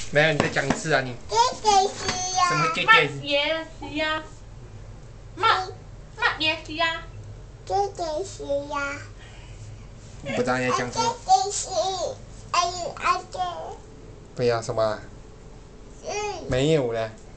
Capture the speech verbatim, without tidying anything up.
没有，你再讲一次啊你。 姐姐是呀。 什么姐姐？ 乜嘢事啊？乜乜嘢事啊？ 姐姐是呀。 不知道你在讲什么。 姐姐是，哎阿姐。 不要什么啊？ 是。 没有了。